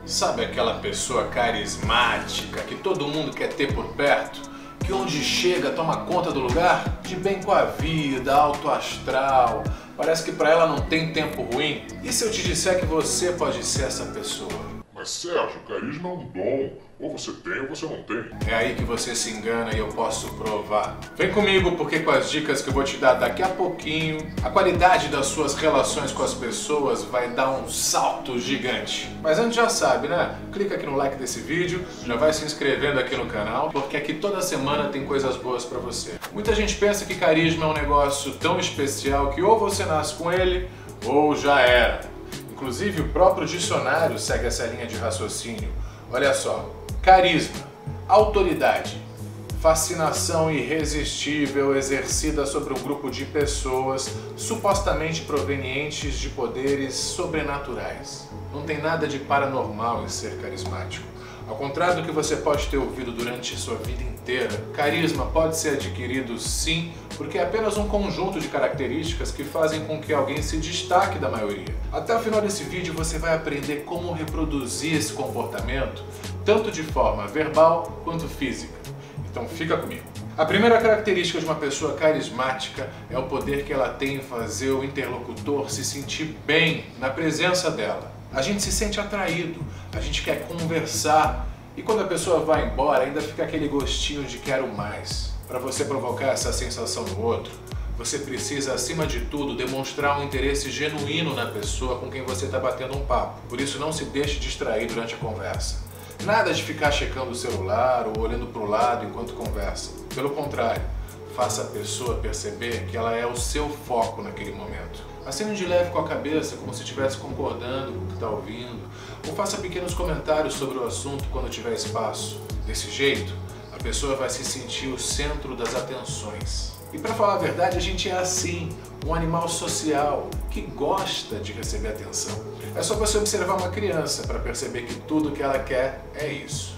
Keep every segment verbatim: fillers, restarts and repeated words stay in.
Sabe aquela pessoa carismática que todo mundo quer ter por perto? Que onde chega toma conta do lugar? De bem com a vida, alto astral. Parece que pra ela não tem tempo ruim. E se eu te disser que você pode ser essa pessoa? Mas Sérgio, carisma é um dom. Ou você tem ou você não tem. É aí que você se engana e eu posso provar. Vem comigo porque com as dicas que eu vou te dar daqui a pouquinho, a qualidade das suas relações com as pessoas vai dar um salto gigante. Mas antes já sabe, né? Clica aqui no like desse vídeo, já vai se inscrevendo aqui no canal, porque aqui toda semana tem coisas boas pra você. Muita gente pensa que carisma é um negócio tão especial que ou você nasce com ele ou já era. Inclusive o próprio dicionário segue essa linha de raciocínio. Olha só. Carisma, autoridade, fascinação irresistível exercida sobre um grupo de pessoas supostamente provenientes de poderes sobrenaturais. Não tem nada de paranormal em ser carismático. Ao contrário do que você pode ter ouvido durante sua vida inteira, carisma pode ser adquirido sim, porque é apenas um conjunto de características que fazem com que alguém se destaque da maioria. Até o final desse vídeo você vai aprender como reproduzir esse comportamento, tanto de forma verbal quanto física. Então fica comigo. A primeira característica de uma pessoa carismática é o poder que ela tem em fazer o interlocutor se sentir bem na presença dela. A gente se sente atraído, a gente quer conversar e quando a pessoa vai embora ainda fica aquele gostinho de quero mais. Para você provocar essa sensação no outro, você precisa, acima de tudo, demonstrar um interesse genuíno na pessoa com quem você está batendo um papo. Por isso não se deixe distrair durante a conversa. Nada de ficar checando o celular ou olhando para o lado enquanto conversa. Pelo contrário, faça a pessoa perceber que ela é o seu foco naquele momento. Acene de leve com a cabeça, como se estivesse concordando com o que está ouvindo, ou faça pequenos comentários sobre o assunto quando tiver espaço. Desse jeito, a pessoa vai se sentir o centro das atenções. E para falar a verdade, a gente é assim, um animal social que gosta de receber atenção. É só você observar uma criança para perceber que tudo que ela quer é isso.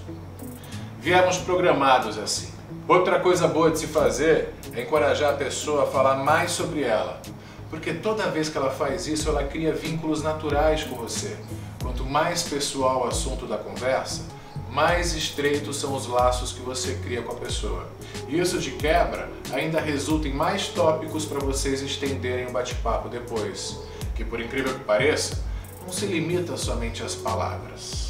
Viemos programados assim. Outra coisa boa de se fazer é encorajar a pessoa a falar mais sobre ela. Porque toda vez que ela faz isso, ela cria vínculos naturais com você. Quanto mais pessoal o assunto da conversa, mais estreitos são os laços que você cria com a pessoa. E isso de quebra ainda resulta em mais tópicos para vocês estenderem o bate-papo depois, que por incrível que pareça, não se limita somente às palavras.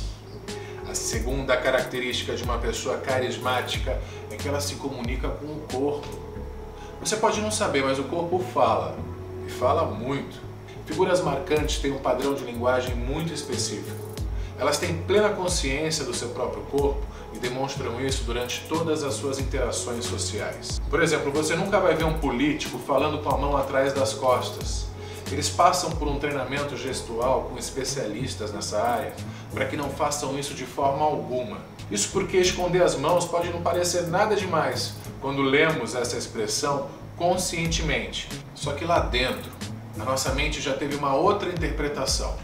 A segunda característica de uma pessoa carismática é que ela se comunica com o corpo. Você pode não saber, mas o corpo fala. E fala muito. Figuras marcantes têm um padrão de linguagem muito específico. Elas têm plena consciência do seu próprio corpo e demonstram isso durante todas as suas interações sociais. Por exemplo, você nunca vai ver um político falando com a mão atrás das costas. Eles passam por um treinamento gestual com especialistas nessa área para que não façam isso de forma alguma. Isso porque esconder as mãos pode não parecer nada demais quando lemos essa expressão conscientemente. Só que lá dentro, a nossa mente já teve uma outra interpretação.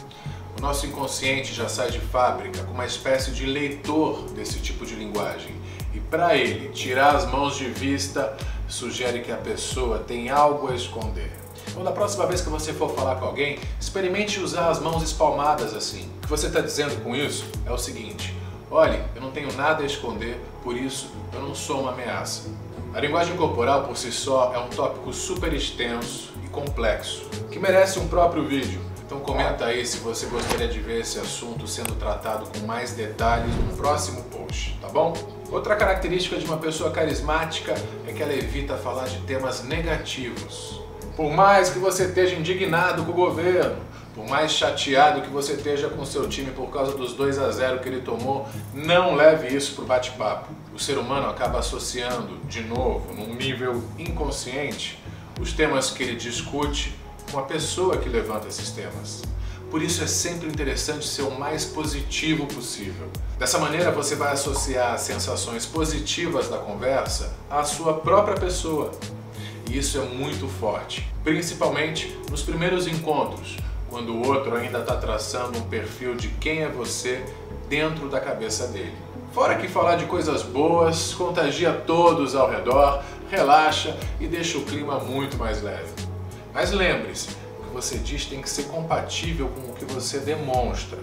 O nosso inconsciente já sai de fábrica com uma espécie de leitor desse tipo de linguagem. E para ele, tirar as mãos de vista sugere que a pessoa tem algo a esconder. Então, da próxima vez que você for falar com alguém, experimente usar as mãos espalmadas assim. O que você está dizendo com isso é o seguinte: olhe, eu não tenho nada a esconder, por isso eu não sou uma ameaça. A linguagem corporal por si só é um tópico super extenso e complexo, que merece um próprio vídeo. Então comenta aí se você gostaria de ver esse assunto sendo tratado com mais detalhes no próximo post, tá bom? Outra característica de uma pessoa carismática é que ela evita falar de temas negativos. Por mais que você esteja indignado com o governo, por mais chateado que você esteja com seu time por causa dos dois a zero que ele tomou, não leve isso para o bate-papo. O ser humano acaba associando, de novo, num nível inconsciente, os temas que ele discute com a pessoa que levanta esses temas. Por isso é sempre interessante ser o mais positivo possível. Dessa maneira você vai associar as sensações positivas da conversa à sua própria pessoa. E isso é muito forte, principalmente nos primeiros encontros, quando o outro ainda está traçando um perfil de quem é você dentro da cabeça dele. Fora que falar de coisas boas contagia todos ao redor, relaxa e deixa o clima muito mais leve. Mas lembre-se, o que você diz tem que ser compatível com o que você demonstra.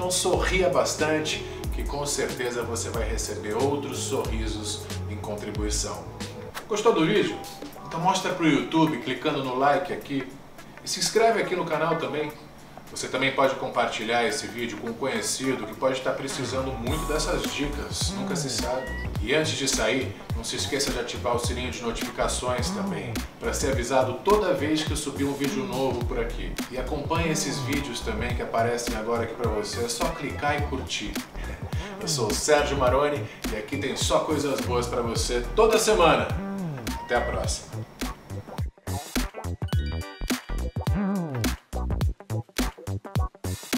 Então sorria bastante, que com certeza você vai receber outros sorrisos em contribuição. Gostou do vídeo? Então mostra pro YouTube clicando no like aqui e se inscreve aqui no canal também. Você também pode compartilhar esse vídeo com um conhecido que pode estar precisando muito dessas dicas, nunca se sabe. E antes de sair, não se esqueça de ativar o sininho de notificações também, para ser avisado toda vez que eu subir um vídeo novo por aqui. E acompanhe esses vídeos também que aparecem agora aqui para você, é só clicar e curtir. Eu sou o Sérgio Maroni e aqui tem só coisas boas para você toda semana. Até a próxima!